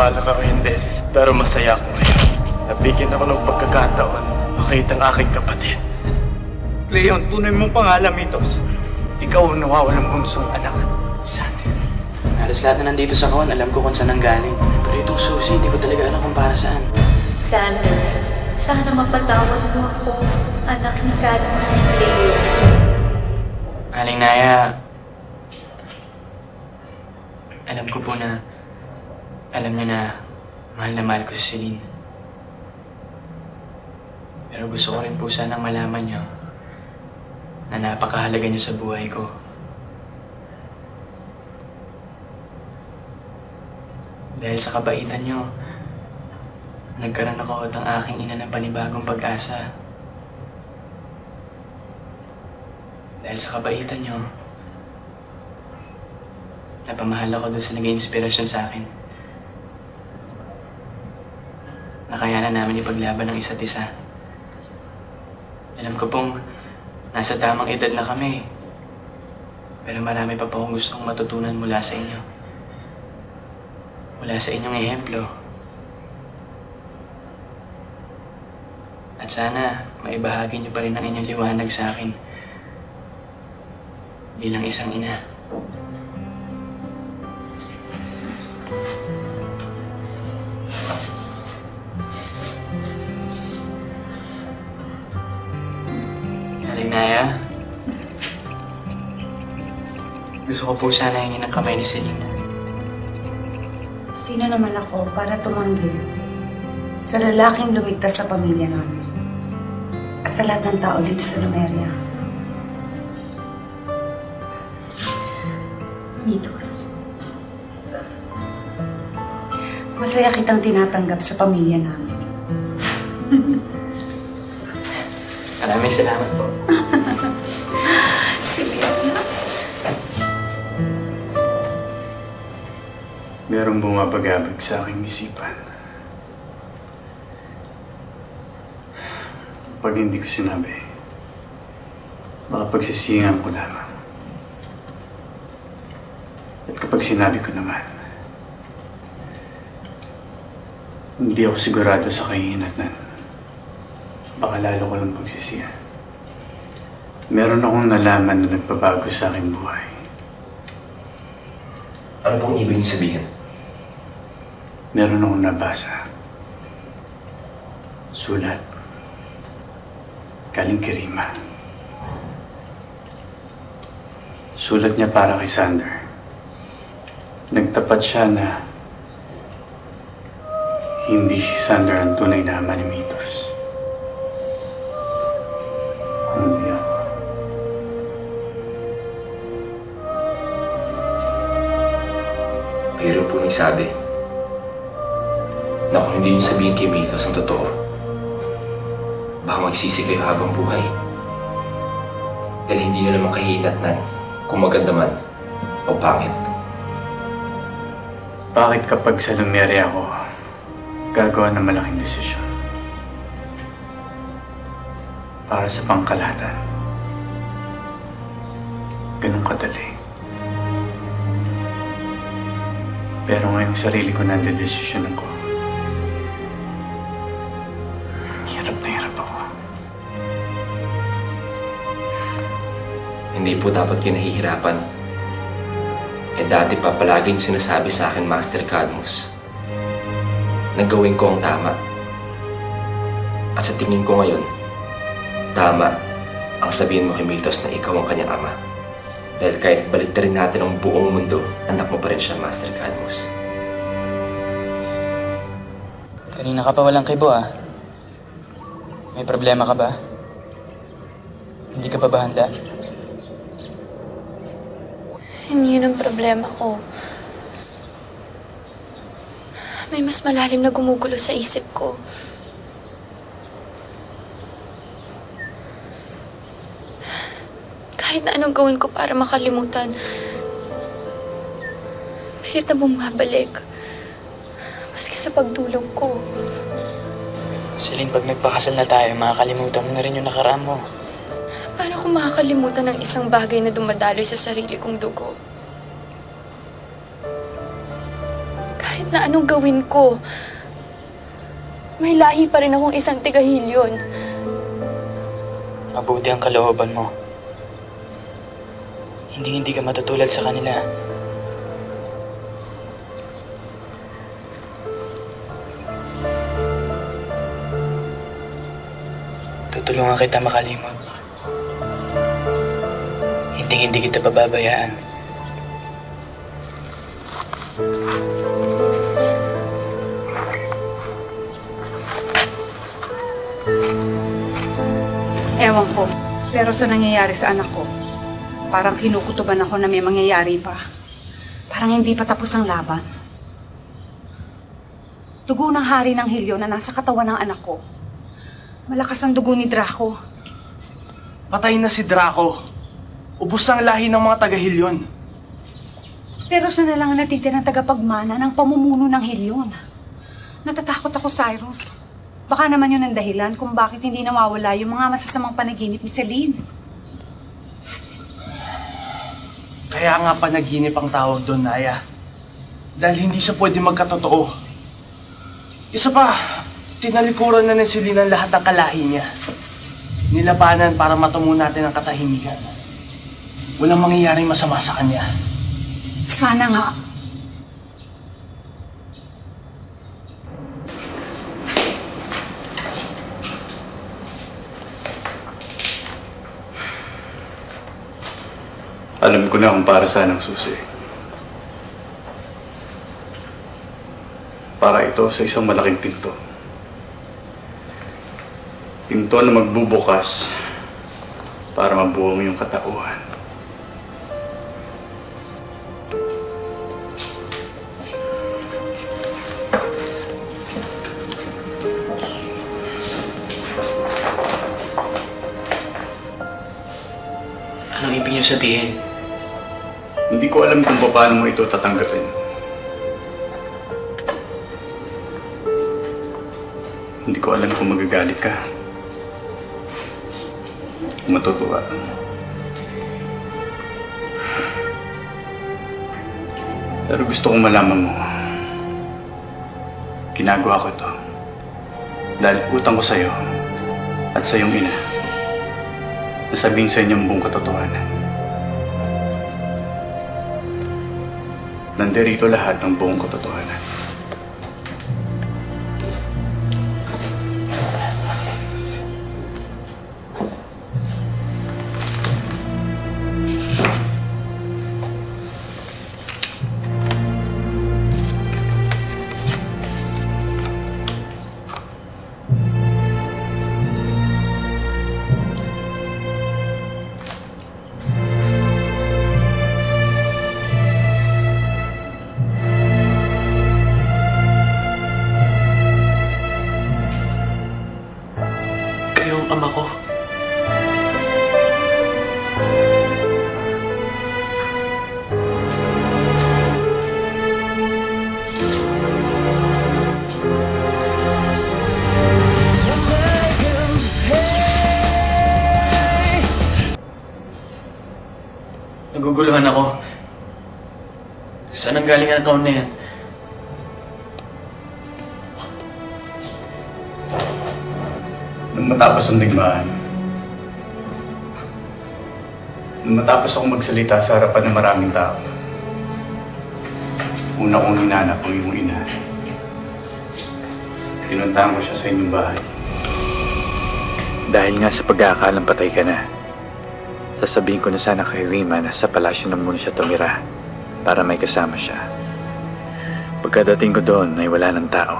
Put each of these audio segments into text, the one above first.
naniniwala ka o hindi, pero masaya ako ngayon. Nabigyan ako ng pagkakataon makita ang aking kapatid. Cleon, tunay mong pangalan, Mitos. Ikaw ang nawawalang bunsong anak. Sander. Halos lahat na nandito sa kahon, alam ko kung saan ang galing. Pero itong susi, hindi ko talaga alam kung para saan. Sander, sana mapatawad mo ako, anak ni Cadmus si Cleo. Aling Naya, alam ko po na alam niya na mahal ko si Celine. Pero gusto ko rin po sanang malaman niyo na napakahalaga niyo sa buhay ko. Dahil sa kabaitan niyo, nagkaroon ako ng aking ina ng panibagong pag-asa. Dahil sa kabaitan niyo, napamahal ako doon sa naging inspirasyon sa akin. Nakayanan namin ipaglaban ng isa't isa. Alam ko pong nasa tamang edad na kami. Pero marami pa po akong gustong matutunan mula sa inyo. Mula sa inyong ehemplo. At sana maibahagi niyo pa rin ang inyong liwanag sa akin bilang isang ina. Aling Naya, gusto ko po sana hingin ng kamay ni Celine. Sino naman ako para tumanggi sa lalaking lumigtas sa pamilya namin at sa lahat ng tao dito sa Lumeria? Mitos, masaya kitang tinatanggap sa pamilya namin. Maraming salamat po. Merong bumabagabag sa aking isipan. Pag hindi ko sinabi, baka pagsisihingan ko lamang. At kapag sinabi ko naman, hindi ako sigurado sa kahinatnan. Baka lalo ko lang pagsisihan. Meron akong nalaman na nagbabago sa aking buhay. Ano pong ibig niyo sabihin? Meron akong nabasa. Sulat. Galing kay Rima. Sulat niya para kay Sander. Nagtapat siya na hindi si Sander ang tunay na ama ni Mitos. Hindi ako. Pero po nagsabi na kung hindi niyo sabihin kay Mitos ang totoo, baka magsisi kayo habang buhay. Dahil hindi niyo naman kahinatnan kung maganda man o pangit. Bakit kapag sa Lumeria ako, gagawa ng malaking desisyon? Para sa pangkalahatan. Ganun kadali. Pero ngayong sarili ko nandedesisyonan ko. Hirap na hirap ako. Hindi po dapat kayo nahihirapan. Dati pa palaging sinasabi sa akin, Master Cadmus, na gawin ko ang tama. At sa tingin ko ngayon, tama ang sabihin mo kay Mitos na ikaw ang kanyang ama. Dahil kahit baliktarin natin ang buong mundo, anak mo pa rin siya, Master Cadmus. Kanina ka pa walang kibo, ah. May problema ka ba? Hindi ka pa ba handa? Hindi yun ang problema ko. May mas malalim na gumugulo sa isip ko. Kahit na anong gawin ko para makalimutan, pilit na bumabalik. Maski sa pagdulog ko. Celine, pag nagpakasal na tayo, makakalimutan mo na rin yung nakaraan mo. Paano ko makakalimutan ng isang bagay na dumadaloy sa sarili kong dugo? Kahit na anong gawin ko. May lahi pa rin akong isang tiga-Hilyon. Mabuti ang kalooban mo. Hindi ka matutulad sa kanila. Tutulungan kita makalimot. Hindi kita pababayaan. Ewan ko, pero sa nangyayari sa anak ko, parang kinukutuban ako na may mangyayari pa. Parang hindi pa tapos ang laban. Dugo ng hari ng Hilyon na nasa katawan ng anak ko. Malakas ang dugo ni Draco. Patay na si Draco. Ubus ang lahi ng mga taga-Hilyon. Pero siya na lang ang natitirang tagapagmana ng pamumuno ng Hilyon. Natatakot ako, Cyrus. Baka naman yun ang dahilan kung bakit hindi nawawala yung mga masasamang panaginip ni Celine. Kaya nga panaginip ang tawag doon, Naya. Dahil hindi siya pwede magkatotoo. Isa pa, tinalikuran na ni Celine ang lahat ng kalahi niya. Nilabanan para matumo natin ang katahimikan. Walang mangyayaring masama sa kanya. Sana nga. Alam ko na kung para saan ang susi. Para ito sa isang malaking pinto. Pinto na magbubukas para mabuo mo yung katauhan. Anong ibig niyo sabihin? Hindi ko alam kung paano mo ito tatanggapin. Hindi ko alam kung magagalit ka. Kung matutuwa. Pero gusto kong malaman mo, ginagawa ko ito dahil utang ko sa'yo at sa iyong ina na sabihin sa inyo ang buong katotohanan. Nandirito lahat ng buong katotohanan. Kayong ama ko. Naguguluhan ako. Saan ang galing ang account na yan? Nung matapos ang digmaan, nung matapos akong magsalita sa harapan ng maraming tao, una kong hinanap ang iyong ina. Pinuntahan ko siya sa inyong bahay. Dahil nga sa pagkakaalang patay ka na, sasabihin ko na sana kay Rima na sa palasyo na muna siya tumira para may kasama siya. Pagkadating ko doon ay wala ng tao.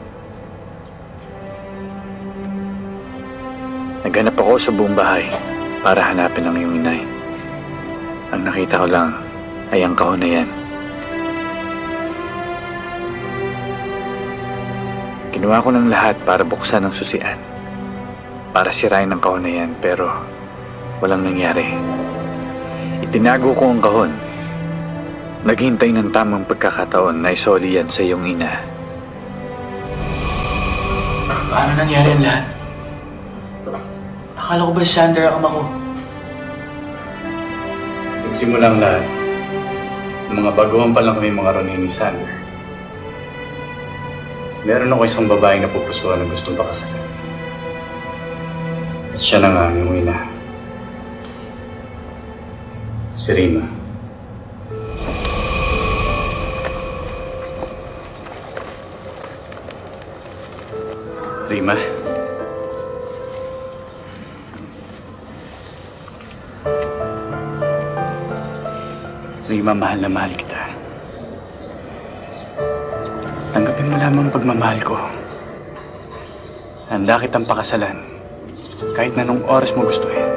Naghanap ako sa buong bahay para hanapin ang iyong inay. Ang nakita ko lang ay ang kahon na yan. Ginawa ko ng lahat para buksan ang susian. Para sirain ang kahon na yan, pero walang nangyari. Itinago ko ang kahon. Naghintay ng tamang pagkakataon na isoli yan sa iyong ina. Paano nangyari ang lahat? Akala ko ba si Sander ang ama ko? Nagsimula ang lahat. Ng mga baguhan pa lang kami mga Ronin ni Sander. Meron ako isang babaeng napupusuan na gustong pakasalan. At siya na nga ang iyong ina. Si Rima. Rima? Rima, mahal na mahal kita. Tanggapin mo lamang ang pagmamahal ko. Handa kitang pakasalan kahit na nung oras mo gustuhin.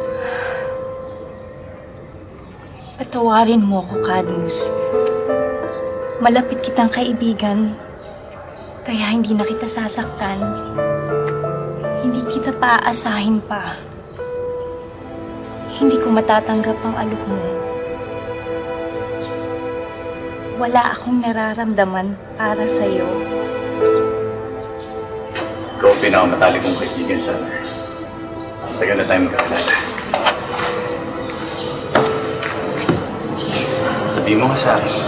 Patawarin mo ko, Cadmus. Malapit kitang kaibigan, kaya hindi na kita sasaktan. Hindi kita paaasahin pa. Hindi ko matatanggap ang alok mo. Wala akong nararamdaman para sa'yo. Ikaw ang pinakamatalik kong kaibigan, Sandra. Tagal na tayo magkakilala. Sabihin mo nga sa akin,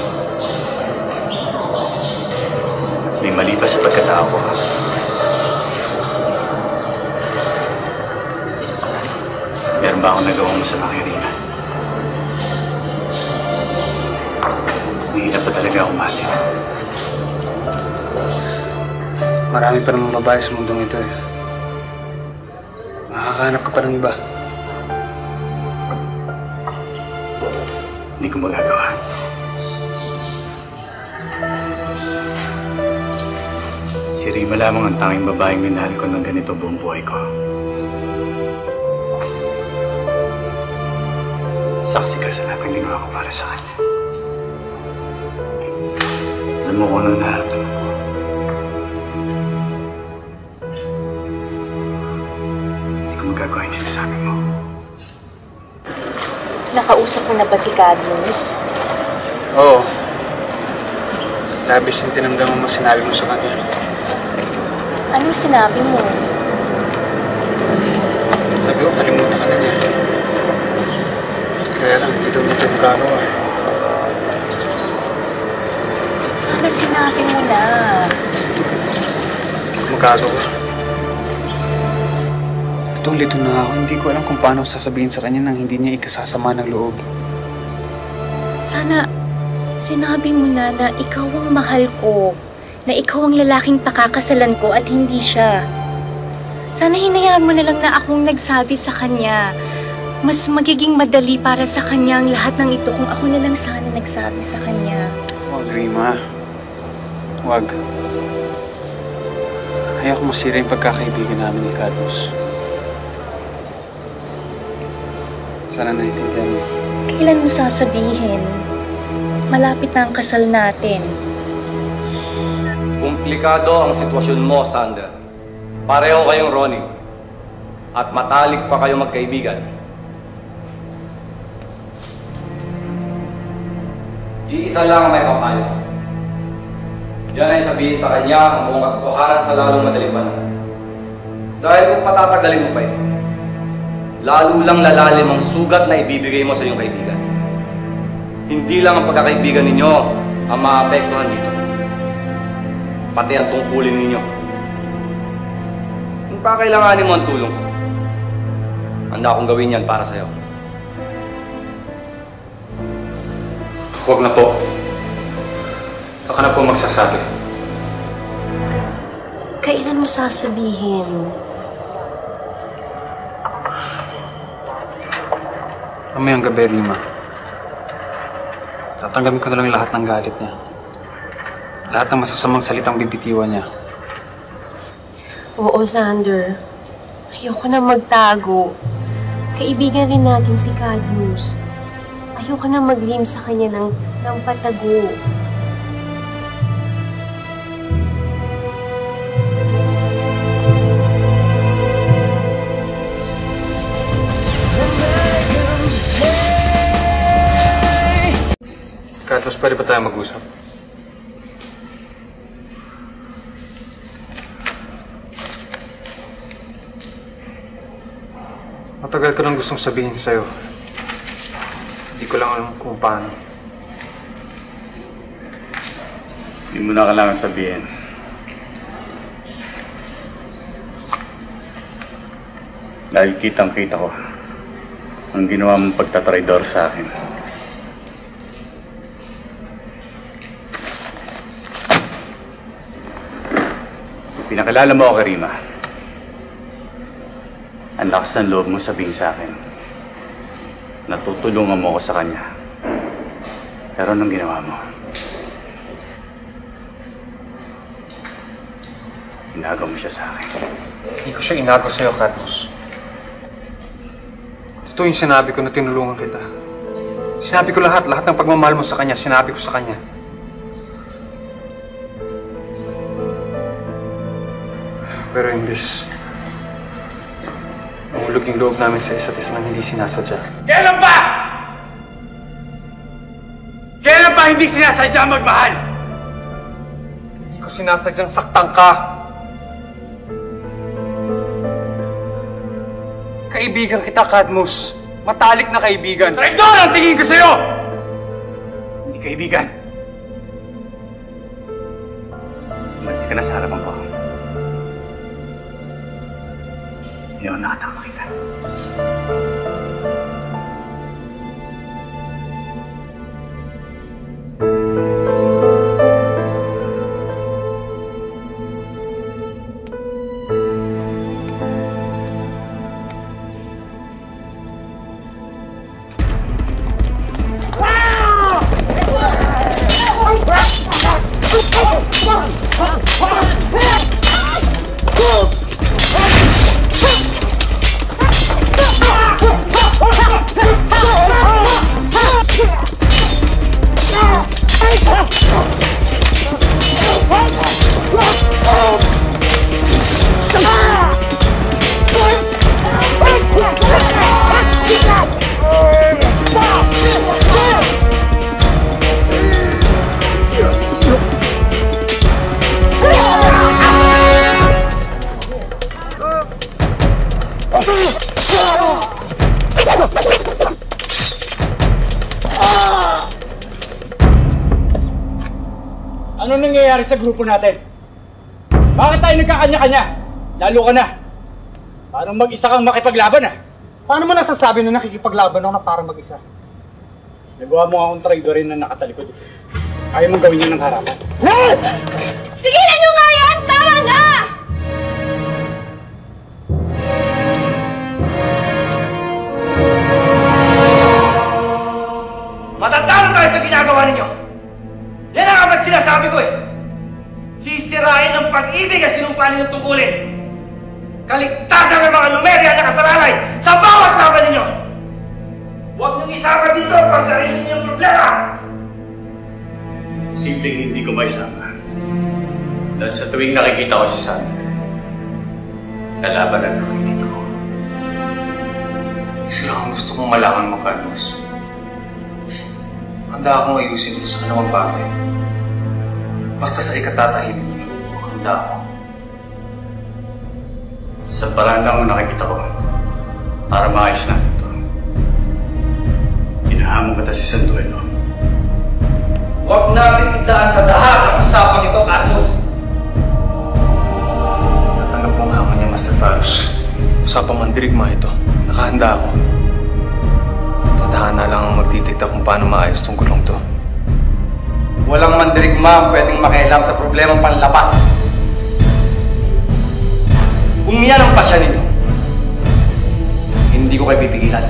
may mali ba sa pagkatao ko? Meron ba akong nagawang masama kay Rina? Hindi na pa talaga ako mahalin. Marami pa namang babae sa mundong ito eh. Makakahanap ka pa ng iba. Hindi ko magagawa. Si Rima lamang ang tanging babaeng minahal ko ng ganito buong buhay ko. Saksi ka sa lahat ng ginawa ko para sa kanya. Alam mo kung anong nararamdaman ko. Hindi ko magagawa yung sinasabi mo. Nakausap mo na ba si Cadmus? Oo. Labis yung tinamdaman mo sinabi mo sa kanya. Anong sinabi mo? Sabi ko, kalimutan ka na niya. Kaya lang, hindi daw nito magagawa eh. Sana sinabi mo na. Hindi ko magagawa. Litong-lito na ako. Hindi ko alam kung paano sasabihin sa kanya nang hindi niya ikasasama ng loob. Sana sinabi mo na na ikaw ang mahal ko. Na ikaw ang lalaking pakakasalan ko at hindi siya. Sana hinayaan mo na lang na akong nagsabi sa kanya. Mas magiging madali para sa kanya ang lahat ng ito kung ako na lang sana nagsabi sa kanya. Huwag, Rima. Huwag. Ayaw ko masira yung pagkakaibigan namin ni Cadmus. Sana naiintindihan mo. Kailan mo sasabihin? Malapit na ang kasal natin. Komplikado ang sitwasyon mo, Sander. Pareho kayong Ronnie. At matalik pa kayo magkaibigan. Iisa lang ang may papayo. Yan ay sabihin sa kanya ang buong katotohanan sa lalong madaling panahon. Dahil kung patatagalin mo pa ito, lalo lang lalalim ang sugat na ibibigay mo sa iyong kaibigan. Hindi lang ang pagkakaibigan ninyo ang maapektuhan dito. Pati ang tungkulin ninyo. Kung kakailanganin mo ang tulong ko, handa akong gawin yan para sa'yo. Huwag na po. Baka na po magsasabi. Kailan mo sasabihin? Mamayang gabi, Rima. Tatanggapin ko na lang lahat ng galit niya. Lahat ng masasamang salitang bibitiwan niya. Oo, Xander. Ayoko na magtago. Kaibigan rin natin si Cadmus. Ayoko na maglim sa kanya ng patago. Cadmus, pwede ba tayo mag-usap? Matagal ko nang gustong sabihin sa'yo. Hindi ko lang alam kung paano. Hindi mo na kailangan sabihin. Dahil kitang-kita ko ang ginawa mong pagtatraidor sa akin. Pinakilala mo ako kay Rima. Ang lakas ng loob mo sabihin sa akin. Natutulungan mo ako sa kanya. Pero anong ginawa mo? Inagaw mo siya sa akin. Hindi ko siya inagaw sa'yo, Cadmus. Ito yung sinabi ko na tinulungan kita. Sinabi ko lahat ng pagmamahal mo sa kanya, sinabi ko sa kanya. Pero imbis, mahulog yung loob namin sa isa't isa nang hindi sinasadya. Kailan ba? Kailan ba hindi sinasadya magmahal? Hindi ko sinasadyang saktan ka. Kaibigan kita, Cadmus. Matalik na kaibigan. Traidor ang tingin ko sa'yo! Hindi kaibigan. Umalis ka na sa harapan ko. Hindi ako nakatama kita. Ano nangyayari sa grupo natin? Bakit tayo nagkakanya-kanya? Lalo ka na. Parang mag-isa kang makipaglaban ah. Paano mo nasasabi na nakikipaglaban ako na parang mag-isa? Nagawa mo akong traidorin na nakatalikod. Ayaw mong gawin yun ng harapan. Tigilan nyo nga yan! Tama na! Matatalo tayo sa ginagawa ninyo! Yan ang amat sinasabi ko eh! Sisirain ng pag-ibig at sinumpalin ng tungkulin! Kaligtasan ng mga numerya na nakasalalay sa bawat laban ninyo! Huwag niyong isama dito para sa sarili ninyong problema! Simpleng hindi ko maisama. Dahil sa tuwing nakikita ko si Sam, kalaban ang nakikita ko. Isa lang ang gusto kong malaman mo, Cadmus. Handa akong ayusin ito sa kanawang bagay. Basta sa ikatatahimik ng loob ko, handa ako. Sa paraan lang ang nakikita ko para maayos natin ito. Inahamon kita si Sanduelo. Huwag natin idaan sa dahas ang usapang ito, Cadmus. Natanggap ko ang hamon niya, Master Farus. Usapang mandirigma ito. Nakahanda ako. Tadhana lang ang magtitikta kung paano maayos tong gulong to. Walang mandirigma ang pwedeng makialam sa problemang panlabas. Kung yan ang pasya ninyo, hindi ko kayo pipigilan.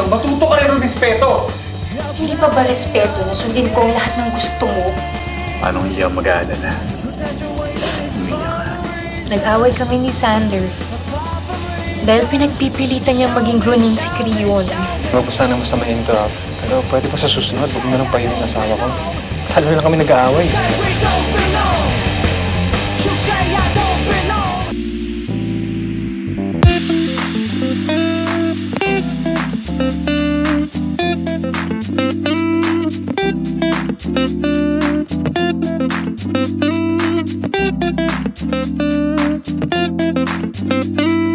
matuto ka rin ng respeto. Hindi pa ba respeto na sundin ko ang lahat ng gusto mo? Paano hindi ako mag-aalala? Umiyak ka. Nag-away kami ni Sander. Dahil pinagpipilitan niya maging grunin si Creon. Huwag pa sana masamahin to, ha? Pero pwede pa sa susunod, huwag mo na lang pahirin ang asawa ko. Talo na lang kami nag-aaway. Thank you.